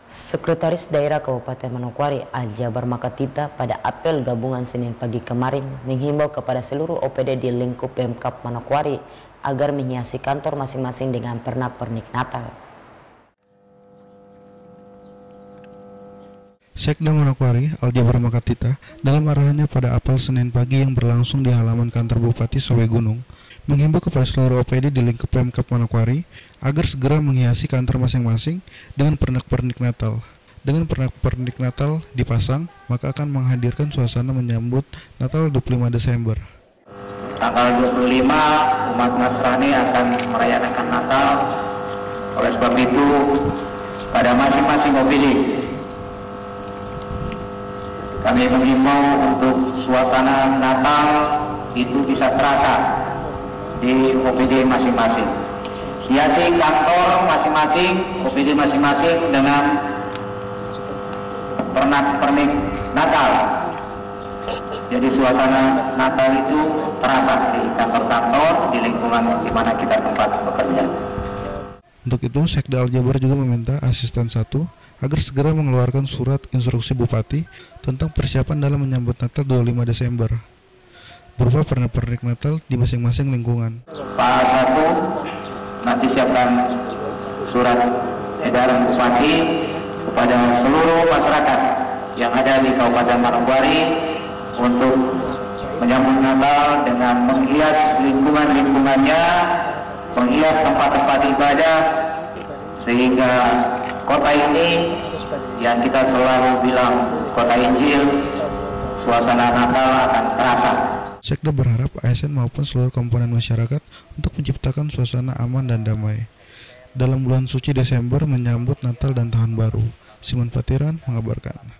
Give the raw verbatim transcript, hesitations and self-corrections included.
Sekretaris Daerah Kabupaten Manokwari Aljabar Makatita pada apel gabungan Senin pagi kemarin menghimbau kepada seluruh O P D di lingkup Pemkab Manokwari agar menghiasi kantor masing-masing dengan pernak-pernik Natal. Sekda Manokwari Aljabar Makatita dalam arahannya pada apel Senin pagi yang berlangsung di halaman kantor Bupati Sowe Gunung menghimbau kepada seluruh O P D di lingkup Pemkab Manokwari agar segera menghiasi kantor masing-masing dengan pernak-pernik Natal. Dengan pernak-pernik Natal dipasang, maka akan menghadirkan suasana menyambut Natal dua puluh lima Desember. Tanggal dua puluh lima umat Nasrani akan merayakan Natal. Oleh sebab itu, pada masing-masing O P D kami menghimbau untuk suasana Natal itu bisa terasa di O P D masing-masing. Hiasi kantor masing-masing, O P D masing-masing dengan pernak-pernik Natal. Jadi suasana Natal itu terasa di kantor-kantor, di lingkungan di mana kita tempat bekerja. Untuk itu, Sekda Aljabar juga meminta asisten satu agar segera mengeluarkan surat instruksi Bupati tentang persiapan dalam menyambut Natal dua puluh lima Desember berupa pernak-pernik Natal di masing-masing lingkungan. Pak satu nanti siapkan surat edaran Bupati kepada seluruh masyarakat yang ada di Kabupaten Manokwari untuk menyambut Natal dengan menghias lingkungan-lingkungannya, menghias tempat-tempat ibadah, sehingga kota ini yang kita selalu bilang kota Injil, suasana Natal akan terasa. Sekda berharap A S N maupun seluruh komponen masyarakat untuk menciptakan suasana aman dan damai dalam bulan suci Desember menyambut Natal dan Tahun Baru. Simon Patiran mengabarkan.